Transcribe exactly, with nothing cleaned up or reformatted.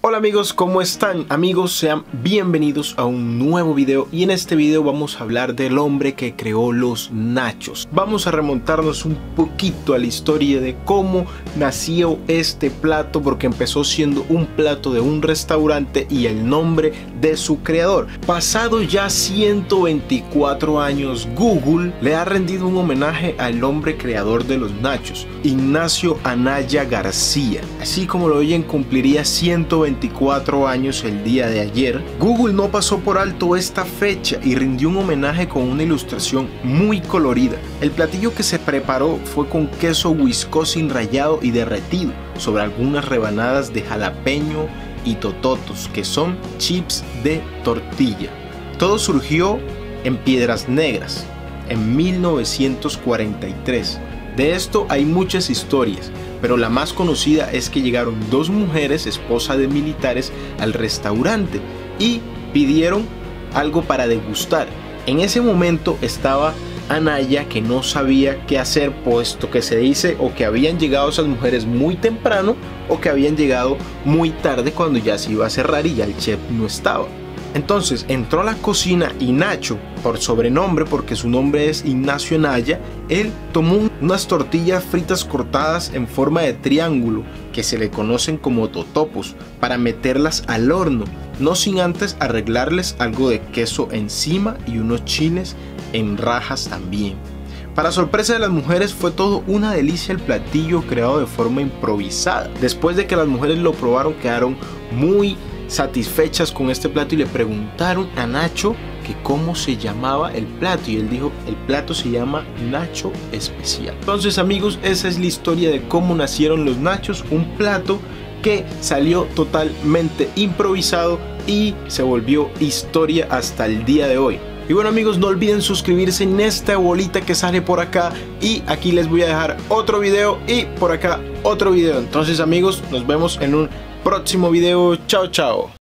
Hola amigos, ¿cómo están? Amigos, sean bienvenidos a un nuevo video y en este video vamos a hablar del hombre que creó los nachos. Vamos a remontarnos un poquito a la historia de cómo nació este plato, porque empezó siendo un plato de un restaurante y el nombre de su creador. Pasado ya ciento veinticuatro años, Google le ha rendido un homenaje al hombre creador de los nachos, Ignacio Anaya García. Así como lo oyen, cumpliría ciento veinticuatro años el día de ayer. Google no pasó por alto esta fecha y rindió un homenaje con una ilustración muy colorida. El platillo que se preparó fue con queso Wisconsin rallado y derretido sobre algunas rebanadas de jalapeño y tototos, que son chips de tortilla. Todo surgió en Piedras Negras en mil novecientos cuarenta y tres. De esto hay muchas historias, pero la más conocida es que llegaron dos mujeres, esposas de militares, al restaurante y pidieron algo para degustar. En ese momento estaba Anaya, que no sabía qué hacer, puesto que se dice o que habían llegado esas mujeres muy temprano o que habían llegado muy tarde cuando ya se iba a cerrar y ya el chef no estaba. Entonces entró a la cocina y Nacho, por sobrenombre porque su nombre es Ignacio Anaya, él tomó unas tortillas fritas cortadas en forma de triángulo que se le conocen como totopos para meterlas al horno, no sin antes arreglarles algo de queso encima y unos chiles en rajas también. Para sorpresa de las mujeres, fue todo una delicia el platillo creado de forma improvisada. Después de que las mujeres lo probaron, quedaron muy satisfechas con este plato y le preguntaron a Nacho que cómo se llamaba el plato, y él dijo: el plato se llama Nacho Especial. Entonces amigos, esa es la historia de cómo nacieron los nachos, un plato que salió totalmente improvisado y se volvió historia hasta el día de hoy. Y bueno amigos, no olviden suscribirse en esta bolita que sale por acá, y aquí les voy a dejar otro video y por acá otro video. Entonces amigos, nos vemos en un próximo video. Chao chao.